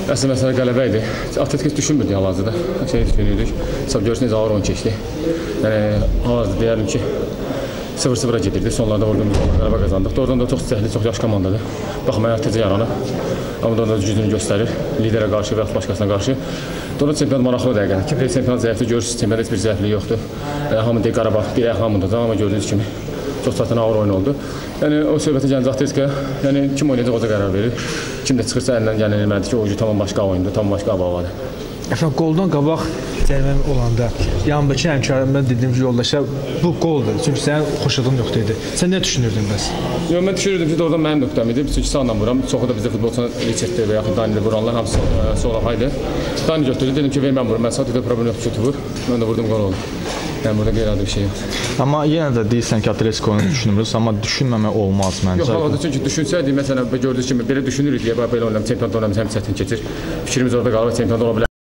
Əsl məsələ qələbə idi. Atletik heç düşünmürdük hal-hazırda. Şey düşünürdük. Görürsünüz necə ağır oyun keçdi. Yəni hal-hazırda deyərdim ki 0-0-a gedirdi. Sonlarda vurduğumuz qələbə qazandıq. Oradan da çox istəkli, çox yaxşı komandadır. Baxmayaraq tezə yaranıb. Amma da gücünü göstərir. Liderə qarşı və yaxud başqasına qarşı. Doğrudan çempionat maraqlı dəqiqədir. Kimdə çempionat zəifdir, görürsünüz çempionat heç bir zəifliyi yoxdur. Hamı deyir Qarabağ, bir ayaq hamındadır. Amma gördüyünüz kimi çox çətin ağır oyun oldu. Yəni o söhbətə gəlinəcək Atletika, yəni kim oynayacaq o da qərar verir. Kim də çıxırsa əlindən gələn eləməlidir ki, o tamam başqa oyundur, tamam başqa havadır. Əfəndim, qoldan qabaq cərimə olanda yanındakı həmkarımdan dediyim ki, yoldaşa bu qoldur. Çünki sənin xoşladığın nöqtə idi. Sən nə düşünürdün bəs? Yox, mən düşünürdüm ki, oradan mənim nöqtəm idi. Çünki sağla vuram. Çoxu da bizdə futbolçular Richard'dir və yaxud Dani'li vuranlar hamısı solaqaydı. Dani götürdü, dedim ki, ver mən vurum. Mən sağ dedim, problem yoxdur ki, vur. Mən də vurdum, qol oldu. Yəni burada qeyri-adi bir şey yoxdur. Amma yenə də deyirsən ki, Atletikonu düşünmürüz, amma düşünməmək olmaz məncə. Yox, hal-hazırda çünki düşünsəydik, məsələn, gördüyünüz kimi belə düşünürük deyə belə oynayım, çempionat oynayım, həm çətin keçir. Fikrimiz orada qalır, çempionat ola bilər.